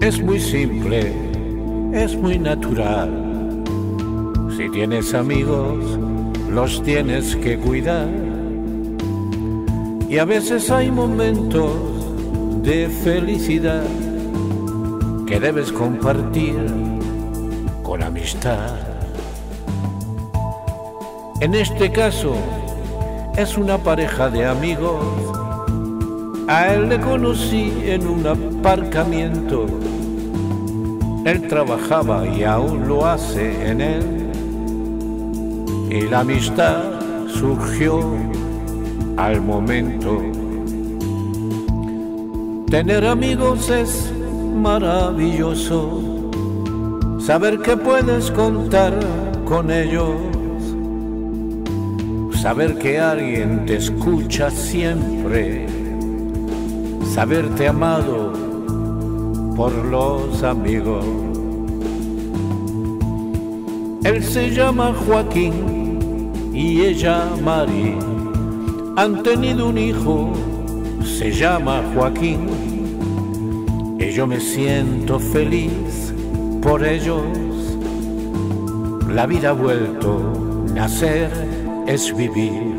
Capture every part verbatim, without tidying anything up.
Es muy simple, es muy natural. Si tienes amigos, los tienes que cuidar. Y a veces hay momentos de felicidad que debes compartir con amistad. En este caso, es una pareja de amigos. A él le conocí en un aparcamiento. Él trabajaba y aún lo hace en él. Y la amistad surgió al momento. Tener amigos es maravilloso. Saber que puedes contar con ellos. Saber que alguien te escucha siempre. Saberte amado por los amigos. Él se llama Joaquín y ella Mari. Han tenido un hijo, se llama Joaquín. Y yo me siento feliz por ellos. La vida ha vuelto, nacer es vivir.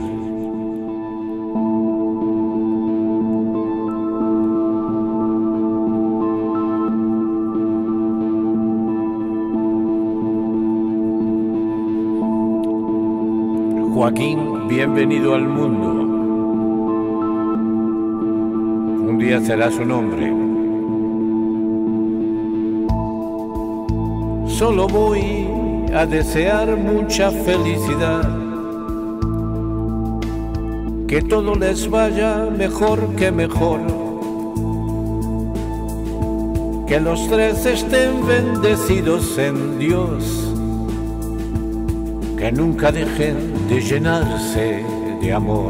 Joaquín, bienvenido al mundo. Un día serás un hombre. Solo voy a desear mucha felicidad. Que todo les vaya mejor que mejor. Que los tres estén bendecidos en Dios. Que nunca dejen de llenarse de amor.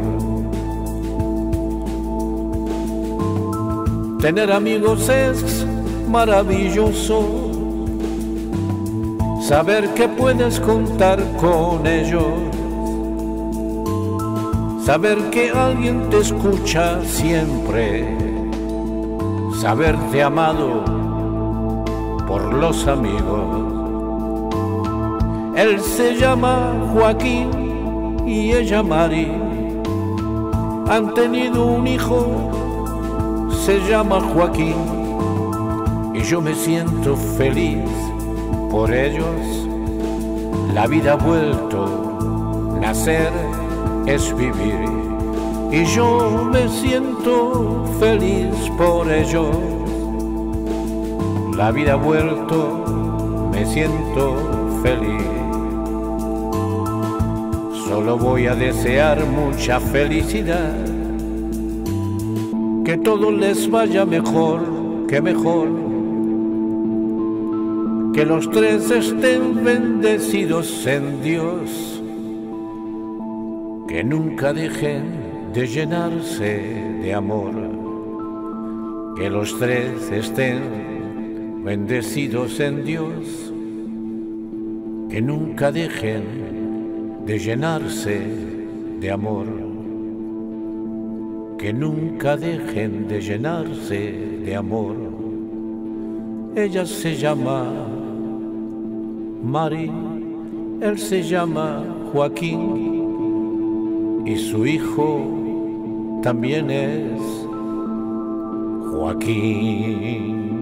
Tener amigos es maravilloso. Saber que puedes contar con ellos. Saber que alguien te escucha siempre. Saberte amado por los amigos. Él se llama Joaquín y ella Mari. Han tenido un hijo, se llama Joaquín. Y yo me siento feliz por ellos. La vida ha vuelto, nacer es vivir. Y yo me siento feliz por ellos. La vida ha vuelto, me siento feliz. Solo voy a desear mucha felicidad. Que todo les vaya mejor que mejor. Que los tres estén bendecidos en Dios. Que nunca dejen de llenarse de amor. Que los tres estén bendecidos en Dios. Que nunca dejen de llenarse de amor. Que nunca dejen de llenarse de amor. Ella se llama Mari, él se llama Joaquín y su hijo también es Joaquín.